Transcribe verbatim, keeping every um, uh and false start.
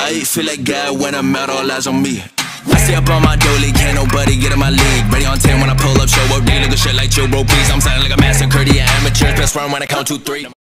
I feel like God when I'm out, all eyes on me. I stay up on my dolly, can't nobody get in my league. Ready on ten when I pull up, show up, dealing good shit like chill, bro, please. I'm sounding like a massacre, the amateurs, best friend when I count two, three.